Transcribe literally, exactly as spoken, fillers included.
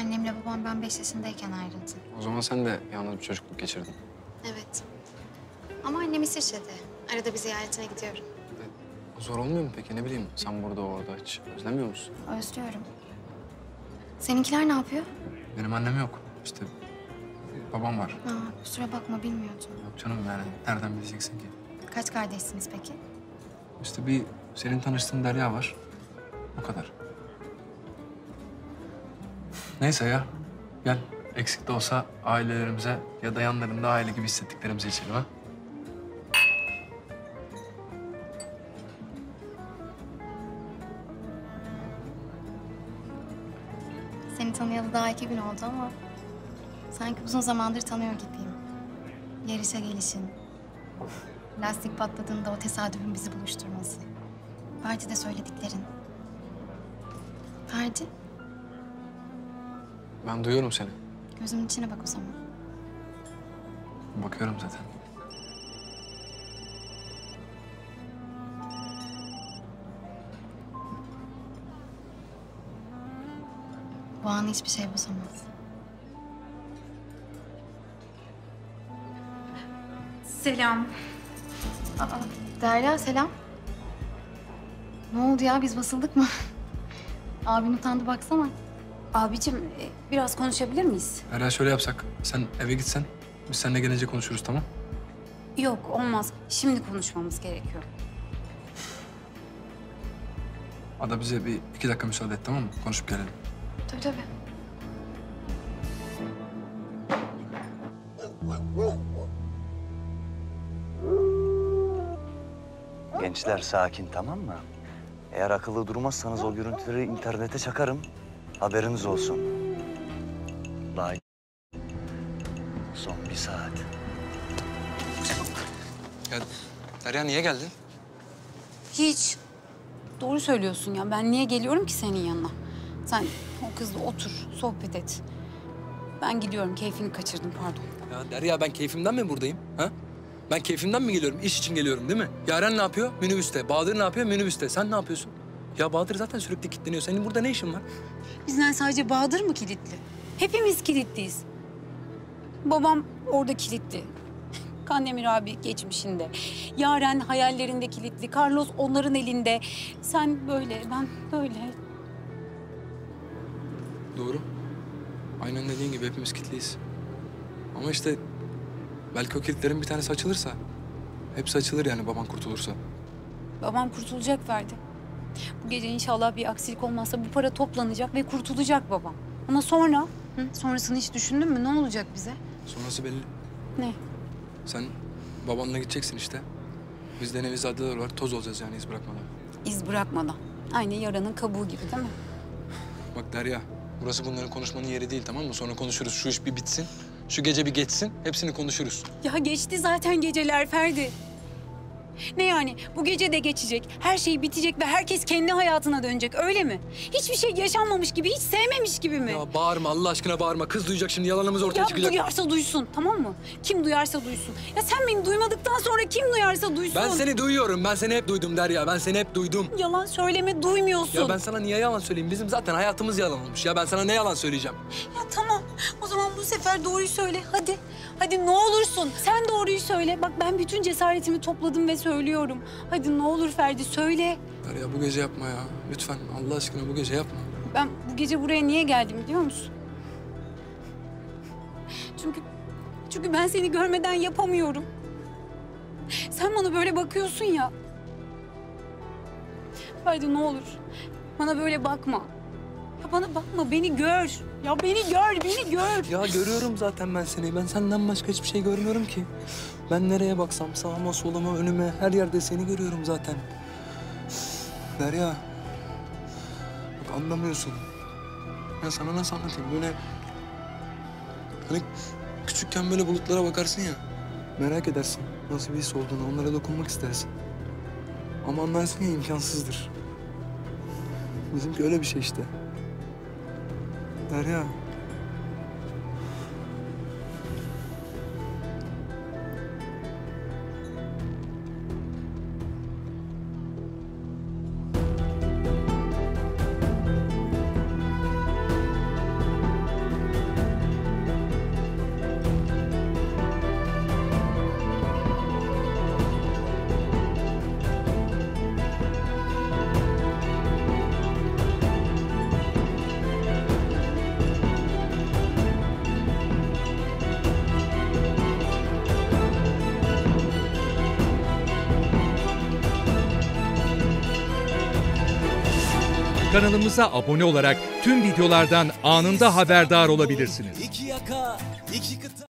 Annemle babam ben beş yaşındayken ayrıldı. O zaman sen de yalnız bir çocukluk geçirdin. Evet. Ama annem İsviçre'de. Arada bir ziyaretine gidiyorum. E, zor olmuyor mu peki? Ne bileyim, sen burada orada hiç özlemiyor musun? Özlüyorum. Seninkiler ne yapıyor? Benim annem yok. İşte babam var. Aa, kusura bakma bilmiyordum. Yok canım, yani nereden bileceksin ki? Kaç kardeşsiniz peki? İşte bir senin tanıştığın Derya var. O kadar. Neyse ya. Gel. Eksik de olsa ailelerimize ya da yanlarında aile gibi hissettiklerimizi içelim ha. Seni tanıyalı daha iki gün oldu ama... sanki uzun zamandır tanıyor gibiyim. Yarışa gelişin. Lastik patladığında o tesadüfün bizi buluşturması. Partide söylediklerin. Ferdi, Ben duyuyorum seni. gözümün içine bak o zaman. Bakıyorum zaten. Bu anı hiçbir şey bozamaz. Selam. Aa, Derya selam. Ne oldu ya, biz basıldık mı? Abin utandı baksana. Abicim e, biraz konuşabilir miyiz? Derya, şöyle yapsak. Sen eve gitsen, biz seninle gelince konuşuruz, tamam? Yok olmaz. Şimdi konuşmamız gerekiyor. Ada, bize bir iki dakika müsaade et, tamam mı? Konuşup gelelim. Tabii tabii. Gençler sakin, tamam mı? Eğer akıllı durmazsanız o görüntüleri internete çakarım. Haberiniz olsun. Daha son bir saat. Ya Derya, niye geldin? Hiç. Doğru söylüyorsun ya. Ben niye geliyorum ki senin yanına? Sen o kızla otur, sohbet et. Ben gidiyorum. Keyfini kaçırdım, pardon. Ya Derya, ben keyfimden mi buradayım? Ha? Ben keyfimden mi geliyorum? İş için geliyorum değil mi? Yaren ne yapıyor? Minibüste. Bahadır ne yapıyor? Minibüste. Sen ne yapıyorsun? Ya Bahadır zaten sürekli kilitleniyor. Senin burada ne işin var? Bizden sadece Bahadır mı kilitli? Hepimiz kilitliyiz. Babam orada kilitli. Kandemir abi geçmişinde. Yaren hayallerinde kilitli. Carlos onların elinde. Sen böyle, ben böyle. Doğru. Aynen dediğin gibi hepimiz kilitliyiz. Ama işte belki o kilitlerin bir tanesi açılırsa... hepsi açılır yani, baban kurtulursa. Babam kurtulacak Ferdi. Bu gece inşallah bir aksilik olmazsa bu para toplanacak ve kurtulacak babam. Ama sonra, hı? sonrasını hiç düşündün mü? Ne olacak bize? Sonrası belli. Ne? Sen babanla gideceksin işte. Biz de Nevizadeler olarak toz olacağız yani, iz bırakmadan. İz bırakmadan. Aynı yaranın kabuğu gibi değil mi? Bak Derya, burası bunların konuşmanın yeri değil, tamam mı? Sonra konuşuruz. Şu iş bir bitsin. Şu gece bir geçsin. Hepsini konuşuruz. Ya geçti zaten geceler Ferdi. Ne yani? Bu gece de geçecek. Her şey bitecek ve herkes kendi hayatına dönecek. Öyle mi? Hiçbir şey yaşanmamış gibi, hiç sevmemiş gibi mi? Ya bağırma, Allah aşkına bağırma. Kız duyacak şimdi, yalanımız ortaya Ya çıkacak. duyarsa duysun, tamam mı? Kim duyarsa duysun. Ya sen beni duymadıktan sonra kim duyarsa duysun. Ben seni duyuyorum. Ben seni hep duydum Derya. Ben seni hep duydum. Yalan söyleme, duymuyorsun. Ya ben sana niye yalan söyleyeyim? Bizim zaten hayatımız yalan olmuş. Ya ben sana ne yalan söyleyeceğim? Ya tamam, o zaman bu sefer doğruyu söyle. Hadi, hadi ne olursun. Sen doğruyu söyle. Bak ben bütün cesaretimi topladım ve söylüyorum. Hadi ne olur Ferdi, söyle. Derya, bu gece yapma ya. Lütfen Allah aşkına bu gece yapma. Ben bu gece buraya niye geldim biliyor musun? Çünkü, çünkü ben seni görmeden yapamıyorum. Sen bana böyle bakıyorsun ya. Ferdi ne olur, bana böyle bakma. Ya bana bakma, beni gör. Ya beni gör, beni gör. Ya görüyorum zaten ben seni. Ben senden başka hiçbir şey görmüyorum ki. Ben nereye baksam sağıma, soluma, önüme, her yerde seni görüyorum zaten. Derya. Bak anlamıyorsun. Ya sana nasıl anlatayım? Böyle... Hani küçükken böyle bulutlara bakarsın ya. Merak edersin nasıl bir his olduğunu, onlara dokunmak istersin. Ama anlarsın ya, imkansızdır. Bizimki öyle bir şey işte. Derya. Kanalımıza abone olarak tüm videolardan anında haberdar olabilirsiniz. İki yaka, iki kıta.